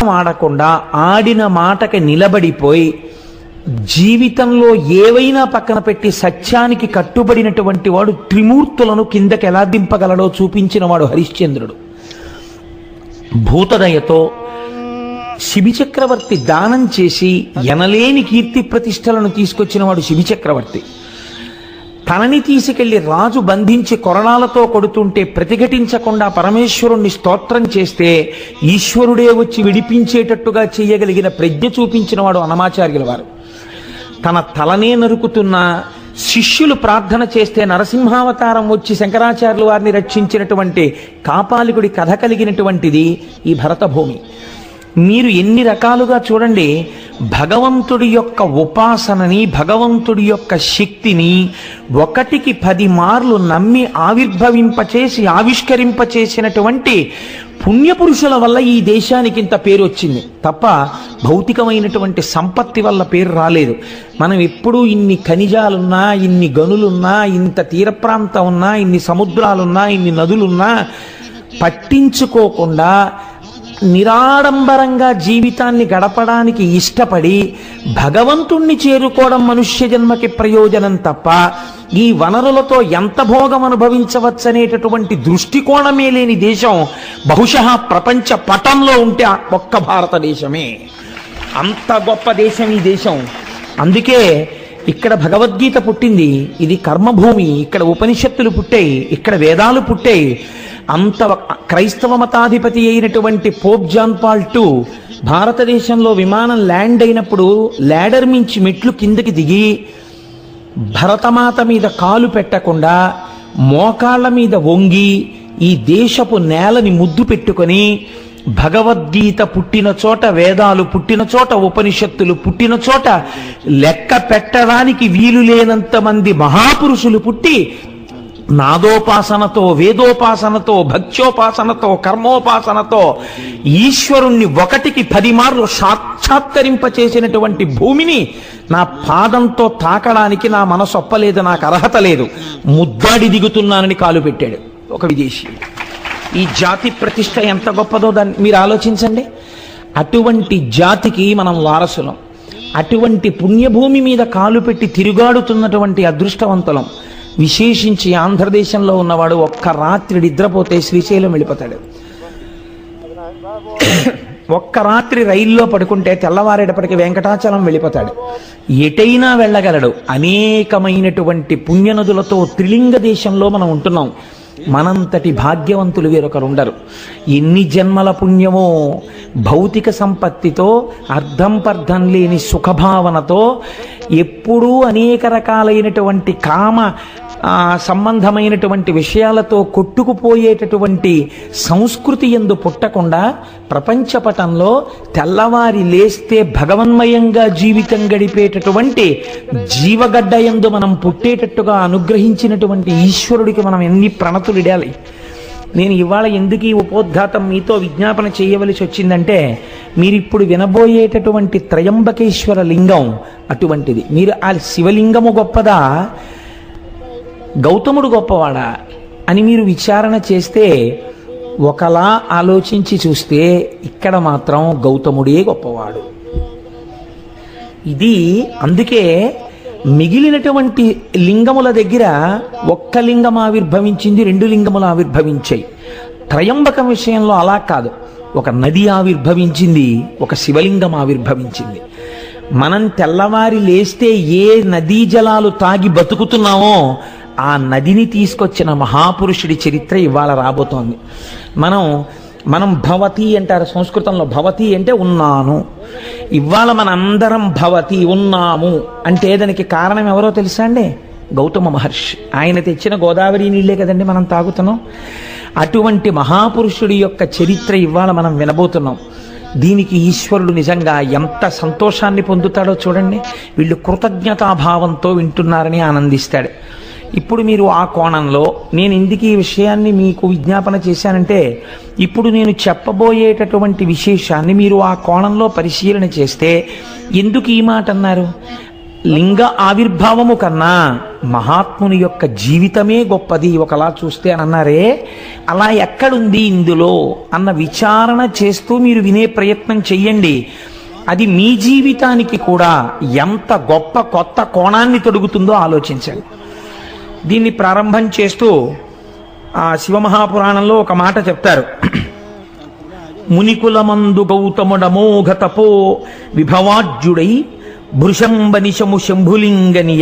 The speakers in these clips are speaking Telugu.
అబద్ధం ఆడకుండా ఆడిన మాటకి నిలబడిపోయి జీవితంలో ఏవైనా పక్కన పెట్టి సత్యానికి కట్టుబడినటువంటి వాడు త్రిమూర్తులను కిందకి ఎలా దింపగలడో చూపించిన వాడు హరిశ్చంద్రుడు. భూతదయతో శిబిచక్రవర్తి దానం చేసి ఎనలేని కీర్తి ప్రతిష్టలను తీసుకొచ్చిన వాడు శిబిచక్రవర్తి. తనని తీసుకెళ్లి రాజు బంధించి కొరడాలతో కొడుతుంటే ప్రతిఘటించకుండా పరమేశ్వరుణ్ణి స్తోత్రం చేస్తే ఈశ్వరుడే వచ్చి విడిపించేటట్టుగా చేయగలిగిన ప్రజ్ఞ చూపించిన వాడు అన్నమాచార్యుల వారు. తన తలనే నరుకుతున్న శిష్యులు ప్రార్థన చేస్తే నరసింహావతారం వచ్చి శంకరాచార్యుల వారిని రక్షించినటువంటి కాపాలికుడి కథ కలిగినటువంటిది ఈ భరతభూమి. మీరు ఎన్ని రకాలుగా చూడండి, భగవంతుడి యొక్క ఉపాసనని, భగవంతుడి యొక్క శక్తిని 1కి 10 మార్లు నమ్మి ఆవిర్భవింపచేసి ఆవిష్కరింపచేసినటువంటి పుణ్యపురుషుల వల్ల ఈ దేశానికి ఇంత పేరు వచ్చింది తప్ప భౌతికమైనటువంటి సంపత్తి వల్ల పేరు రాలేదు. మనం ఎప్పుడూ ఇన్ని ఖనిజాలున్నా, ఇన్ని గనులున్నా, ఇంత తీర ప్రాంతం ఉన్నా, ఇన్ని సముద్రాలున్నా, ఇన్ని నదులున్నా పట్టించుకోకుండా నిరాడంబరంగా జీవితాన్ని గడపడానికి ఇష్టపడి భగవంతుణ్ణి చేరుకోవడం మనుష్య జన్మకి ప్రయోజనం తప్ప ఈ వనరులతో ఎంత భోగం అనుభవించవచ్చనేటటువంటి దృష్టికోణమే లేని దేశం బహుశः ప్రపంచ పటంలో ఉంటే ఒక్క భారతదేశమే. అంత గొప్ప దేశం ఈ దేశం. అందుకే ఇక్కడ భగవద్గీత పుట్టింది. ఇది కర్మభూమి. ఇక్కడ ఉపనిషత్తులు పుట్టాయి, ఇక్కడ వేదాలు పుట్టాయి. అంత క్రైస్తవ మతాధిపతి అయినటువంటి పోప్ జాన్ పాల్ II భారతదేశంలో విమానం ల్యాండ్ అయినప్పుడు ల్యాడర్ మించి మెట్లు కిందకి దిగి భరతమాత మీద కాలు పెట్టకుండా మోకాళ్ళ మీద వంగి ఈ దేశపు నేలని ముద్దు పెట్టుకొని భగవద్గీత పుట్టిన చోట, వేదాలు పుట్టిన చోట, ఉపనిషత్తులు పుట్టిన చోట లెక్క పెట్టడానికి వీలు లేనంత మంది మహాపురుషులు పుట్టి నాదోపాసనతో, వేదోపాసనతో, భక్త్యోపాసనతో, కర్మోపాసనతో ఈశ్వరుణ్ణి 1కి 10 మార్లు సాక్షాత్కరింపచేసినటువంటి భూమిని నా పాదంతో తాకడానికి నా మనసు ఒప్పలేదు, నాకు అర్హత లేదు, ముద్దాడి దిగుతున్నానని కాలు పెట్టాడు ఒక విదేశీ. ఈ జాతి ప్రతిష్ట ఎంత గొప్పదో దాన్ని మీరు ఆలోచించండి. అటువంటి జాతికి మనం వారసులం. అటువంటి పుణ్యభూమి మీద కాలు పెట్టి తిరుగాడుతున్నటువంటి అదృష్టవంతులం. విశేషించి ఆంధ్రదేశంలో ఉన్నవాడు ఒక్క రాత్రి నిద్రపోతే శ్రీశైలం వెళ్ళిపోతాడు. ఒక్క రాత్రి రైల్లో పడుకుంటే తెల్లవారేటప్పటికి వెంకటాచలం వెళ్ళిపోతాడు. ఎటైనా వెళ్ళగలడు. అనేకమైనటువంటి పుణ్యనదులతో త్రిలింగ దేశంలో మనం ఉంటున్నాం. మనంతటి భాగ్యవంతులు వేరొకరు ఉండరు. ఎన్ని జన్మల పుణ్యమో భౌతిక సంపత్తితో, అర్థం పర్థం లేని సుఖభావనతో ఎప్పుడూ అనేక రకాలైనటువంటి కామ సంబంధమైనటువంటి విషయాలతో కొట్టుకుపోయేటటువంటి సంస్కృతి యందు పుట్టకుండా ప్రపంచపటంలో తెల్లవారి లేస్తే భగవన్మయంగా జీవితం గడిపేటటువంటి జీవగడ్డ యందు మనం పుట్టేటట్టుగా అనుగ్రహించినటువంటి ఈశ్వరుడికి మనం ఎన్ని ప్రణతులు ఇడాలి. నేను ఇవాళ ఎందుకు ఈ ఉపోద్ఘాతం మీతో విజ్ఞాపన చేయవలసి వచ్చిందంటే, మీరిప్పుడు వినబోయేటటువంటి త్రయంబకేశ్వర లింగం అటువంటిది. మీరు ఆ శివలింగము గొప్పదా, గౌతముడు గొప్పవాడా అని మీరు విచారణ చేస్తే, ఒకలా ఆలోచించి చూస్తే ఇక్కడ మాత్రం గౌతముడే గొప్పవాడు. ఇది అందుకే మిగిలినటువంటి లింగముల దగ్గర ఒక్క లింగం ఆవిర్భవించింది, 2 లింగములు ఆవిర్భవించాయి. త్రయంబకం విషయంలో అలా కాదు. ఒక నది ఆవిర్భవించింది, ఒక శివలింగం ఆవిర్భవించింది. మనం తెల్లవారి లేస్తే ఏ నదీ జలాలు తాగి బతుకుతున్నామో ఆ నదిని తీసుకొచ్చిన మహాపురుషుడి చరిత్ర ఇవాళ రాబోతోంది. మనం భవతి అంటారు సంస్కృతంలో. భవతి అంటే ఉన్నాను. ఇవాళ మనందరం భవతి ఉన్నాము అంటే దానికి కారణం ఎవరో తెలుసా అండి? గౌతమ మహర్షి. ఆయన తెచ్చిన గోదావరి నీళ్ళే కదండి మనం తాగుతున్నాం. అటువంటి మహాపురుషుడి యొక్క చరిత్ర ఇవాళ మనం వినబోతున్నాం. దీనికి ఈశ్వరుడు నిజంగా ఎంత సంతోషాన్ని పొందుతాడో చూడండి. వీళ్ళు కృతజ్ఞతాభావంతో వింటున్నారని ఆనందిస్తాడు. ఇప్పుడు మీరు ఆ కోణంలో నేను ఎందుకు ఈ విషయాన్ని మీకు విజ్ఞాపన చేశానంటే, ఇప్పుడు నేను చెప్పబోయేటటువంటి విశేషాన్ని మీరు ఆ కోణంలో పరిశీలన చేస్తే, ఎందుకు ఈ మాట అన్నారు? లింగ ఆవిర్భావము కన్నా మహాత్ముని యొక్క జీవితమే గొప్పది ఒకలా చూస్తే అని అన్నారే, అలా ఎక్కడుంది ఇందులో అన్న విచారణ చేస్తూ మీరు వినే ప్రయత్నం చెయ్యండి. అది మీ జీవితానికి కూడా ఎంత గొప్ప కొత్త కోణాన్ని తొడుగుతుందో ఆలోచించండి. దీన్ని ప్రారంభం చేస్తూ ఆ శివమహాపురాణంలో ఒక మాట చెప్తారు. మునికులమందు గౌతముడమోఘ తపో విభవాజ్యుడై భృశంబనిశము శంభులింగనియ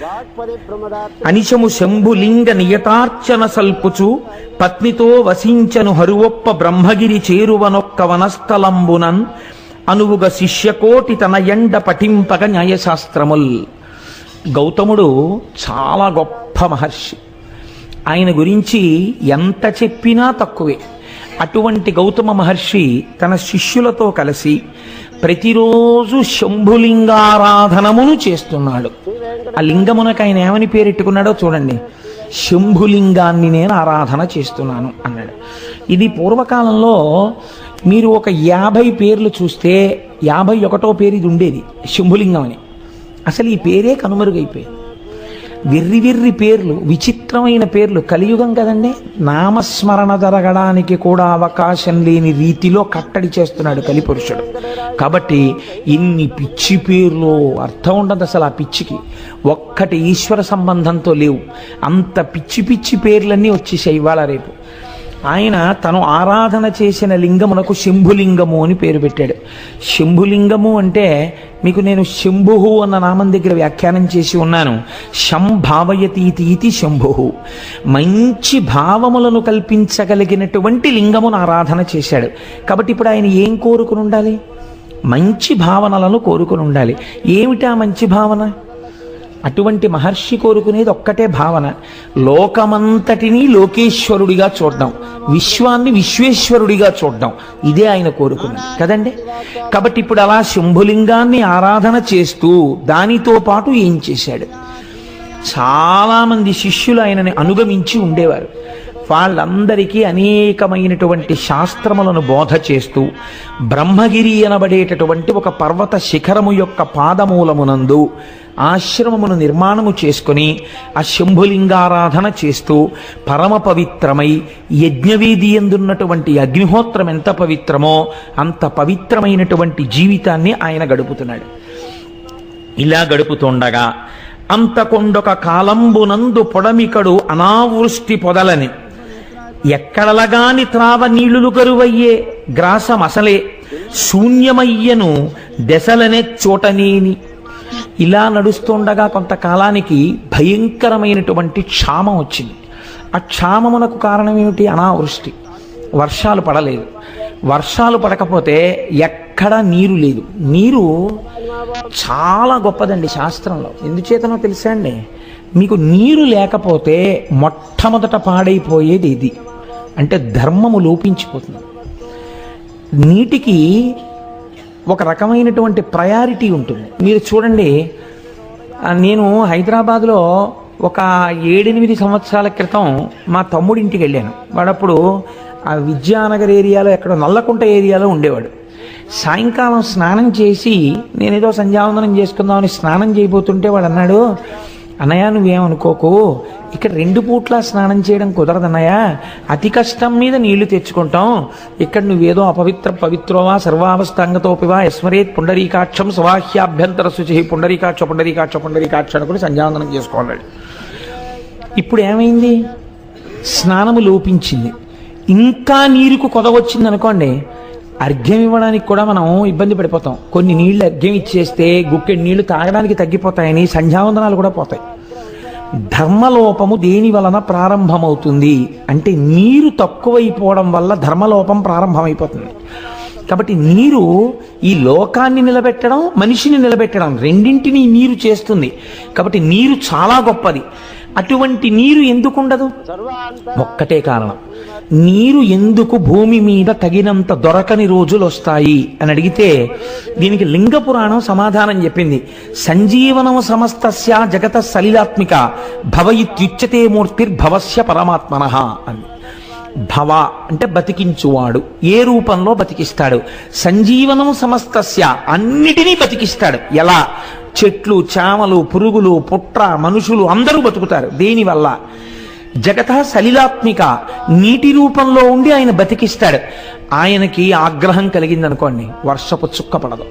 అనిశము శంభులింగ నియతార్చన సల్పుచు పత్నితో వసించను హరువొప్ప బ్రహ్మగిరి చేరువనొక్క వనస్థలంబునన్ అనువుగ శిష్యకోటి తన ఎండ పఠింపగ న్యాయశాస్త్రముల్. గౌతముడు చాలా గొప్ప మహర్షి. ఆయన గురించి ఎంత చెప్పినా తక్కువే. అటువంటి గౌతమ మహర్షి తన శిష్యులతో కలిసి ప్రతిరోజు శంభులింగారాధనమును చేస్తున్నాడు. ఆ లింగమునకు ఆయన ఏమని పేరెట్టుకున్నాడో చూడండి. శంభులింగాన్ని నేను ఆరాధన చేస్తున్నాను అన్నాడు. ఇది పూర్వకాలంలో మీరు ఒక 50 పేర్లు చూస్తే 51వ పేరు ఇది ఉండేది, శంభులింగం అని. అసలు ఈ పేరే కనుమరుగైపోయింది. వెర్రి వెర్రి పేర్లు, విచిత్రమైన పేర్లు. కలియుగం కదండి, నామస్మరణ జరగడానికి కూడా అవకాశం లేని రీతిలో కట్టడి చేస్తున్నాడు కలిపురుషుడు. కాబట్టి ఇన్ని పిచ్చి పేర్లు అర్థం ఉండదు అసలు. ఆ పిచ్చికి ఒక్కటి ఈశ్వర సంబంధంతో లేవు. అంత పిచ్చి పిచ్చి పేర్లన్నీ వచ్చేసాయి ఇవాళ రేపు. ఆయన తను ఆరాధన చేసిన లింగమునకు శంభులింగము అని పేరు పెట్టాడు. శంభులింగము అంటే మీకు నేను శంభుహు అన్న నామం దగ్గర వ్యాఖ్యానం చేసి ఉన్నాను. శంభావయతీతి శంభుహు, మంచి భావములను కల్పించగలిగినటువంటి లింగమును ఆరాధన చేశాడు. కాబట్టి ఇప్పుడు ఆయన ఏం కోరుకుని ఉండాలి? మంచి భావనలను కోరుకుని ఉండాలి. ఏమిటా మంచి భావన? అటువంటి మహర్షి కోరుకునేది ఒక్కటే భావన, లోకమంతటినీ లోకేశ్వరుడిగా చూడడం, విశ్వాన్ని విశ్వేశ్వరుడిగా చూడడం. ఇదే ఆయన కోరుకున్నది కదండి. కాబట్టి ఇప్పుడు అలా శంభులింగాన్ని ఆరాధన చేస్తూ దానితో పాటు ఏం చేశాడు? చాలామంది శిష్యులు ఆయనని అనుగమించి ఉండేవారు. వాళ్ళందరికీ అనేకమైనటువంటి శాస్త్రములను బోధ చేస్తూ బ్రహ్మగిరి అనబడేటటువంటి ఒక పర్వత శిఖరము యొక్క పాదమూలమునందు ఆశ్రమమును నిర్మాణము చేసుకుని ఆ శంభులింగారాధన చేస్తూ పరమ పవిత్రమై యజ్ఞవేది ఎందున్నటువంటి అగ్నిహోత్రం ఎంత పవిత్రమో అంత పవిత్రమైనటువంటి జీవితాన్ని ఆయన గడుపుతున్నాడు. ఇలా గడుపుతుండగా అంతకొండొక కాలంబునందు పొడమికడు అనావృష్టి పొదలని ఎక్కడలగాని త్రావ నీళ్లు కరువయ్యే గ్రాసమసలే శూన్యమయ్యను దశలనే చోటనేని. ఇలా నడుస్తుండగా కొంతకాలానికి భయంకరమైనటువంటి క్షామం వచ్చింది. ఆ క్షామమునకు కారణం ఏమిటి? అనావృష్టి. వర్షాలు పడలేదు. వర్షాలు పడకపోతే ఎక్కడ నీరు లేదు. నీరు చాలా గొప్పదండి శాస్త్రంలో. ఎందుచేతనో తెలుసా అండి? మీకు నీరు లేకపోతే మొట్టమొదట పాడైపోయేది ఇది. అంటే ధర్మము లోపించిపోతుంది. నీటికి ఒక రకమైనటువంటి ప్రయారిటీ ఉంటుంది. మీరు చూడండి, నేను హైదరాబాద్లో ఒక 7-8 సంవత్సరాల క్రితం మా తమ్ముడింటికి వెళ్ళాను. వాడప్పుడు ఆ విద్యానగర్ ఏరియాలో ఎక్కడో నల్లకుంట ఏరియాలో ఉండేవాడు. సాయంకాలం స్నానం చేసి నేనేదో సంధ్యావందనం చేసుకుందామని స్నానం చేయబోతుంటే వాడు అన్నాడు, అన్నయ్య నువ్వేమనుకోకు, ఇక్కడ 2 పూట్ల స్నానం చేయడం కుదరదన్నయ్య, అతి కష్టం మీద నీళ్లు తెచ్చుకుంటాం. ఇక్కడ నువ్వేదో పవిత్రోవా సర్వావస్థాంగతోపివా యస్మరేత్ పుండరీకాక్షం స్వాహ్యాభ్యంతర శుచి పుండరీకాక్ష పుండరీకాక్ష పుండరీకాక్ష అనుకుని సంధ్యావందనం చేసుకోవాలి. ఇప్పుడు ఏమైంది? స్నానము లోపించింది. ఇంకా నీరుకు కొదవచ్చింది అనుకోండి, అర్ఘ్యం ఇవ్వడానికి కూడా మనం ఇబ్బంది పడిపోతాం. కొన్ని నీళ్లు అర్ఘ్యం ఇచ్చేస్తే గుక్కెడి నీళ్లు తాగడానికి తగ్గిపోతాయని సంధ్యావందనాలు కూడా పోతాయి. ధర్మలోపము దేని వలన ప్రారంభమవుతుంది అంటే నీరు తక్కువైపోవడం వల్ల ధర్మలోపం ప్రారంభమైపోతుంది. కాబట్టి నీరు ఈ లోకాన్ని నిలబెట్టడం, మనిషిని నిలబెట్టడం రెండింటినీ నీరు చేస్తుంది. కాబట్టి నీరు చాలా గొప్పది. అటువంటి నీరు ఎందుకు ఉండదు? ఒక్కటే కారణం, నీరు ఎందుకు భూమి మీద తగినంత దొరకని రోజులు వస్తాయి అని అడిగితే దీనికి లింగ పురాణం సమాధానం చెప్పింది. సంజీవనం సమస్తస్య జగత సలిలాత్మిక భవయిత్యుచ్యతే మూర్తిర్భవస్య పరమాత్మనః అని. భవ అంటే బతికించువాడు, ఏ రూపంలో బతికిస్తాడు? సంజీవనం సమస్తస్య, అన్నిటినీ బతికిస్తాడు. ఎలా? చెట్లు, చామలు, పురుగులు, పుట్ర, మనుషులు అందరూ బతుకుతారు. దేనివల్ల? జగత సలిలాత్మిక, నీటి రూపంలో ఉండి ఆయన బతికిస్తాడు. ఆయనకి ఆగ్రహం కలిగిందనుకోండి, వర్షపు చుక్క పడదు.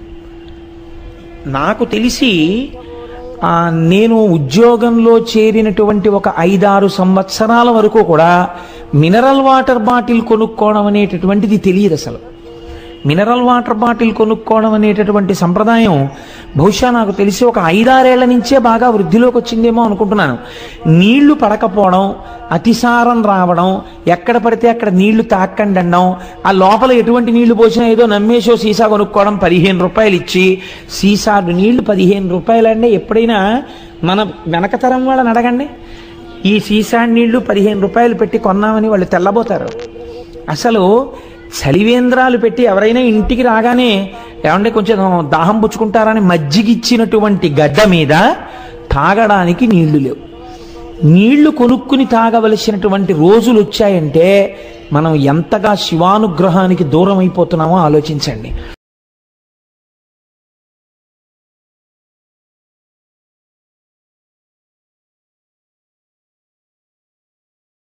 నాకు తెలిసి నేను ఉద్యోగంలో చేరినటువంటి ఒక 5-6 సంవత్సరాల వరకు కూడా మినరల్ వాటర్ బాటిల్ కొనుక్కోవడం అనేటటువంటిది తెలియదు అసలు. మినరల్ వాటర్ బాటిల్ కొనుక్కోవడం అనేటటువంటి సంప్రదాయం బహుశా నాకు తెలిసి ఒక 5-6 ఏళ్ల నుంచే బాగా వృద్ధిలోకి వచ్చిందేమో అనుకుంటున్నాను. నీళ్లు పడకపోవడం, అతిసారం రావడం, ఎక్కడ పడితే అక్కడ నీళ్లు తాక్కండి అనడం, ఆ లోపల ఎటువంటి నీళ్లు పోసినా ఏదో నమ్మేసో సీసా కొనుక్కోవడం, 15 రూపాయలు ఇచ్చి సీసాలు నీళ్లు 15 రూపాయలు అంటే ఎప్పుడైనా మన వెనకతరం వాళ్ళని అడగండి, ఈ సీసా నీళ్లు 15 రూపాయలు పెట్టి కొన్నామని వాళ్ళు తెల్లబోతారు. అసలు చలివేంద్రాలు పెట్టి ఎవరైనా ఇంటికి రాగానే ఏమంటే కొంచెం దాహం పుచ్చుకుంటారని మజ్జిగిచ్చినటువంటి గడ్డ మీద తాగడానికి నీళ్లు లేవు. నీళ్లు కొనుక్కుని తాగవలసినటువంటి రోజులు వచ్చాయంటే మనం ఎంతగా శివానుగ్రహానికి దూరం అయిపోతున్నామో ఆలోచించండి.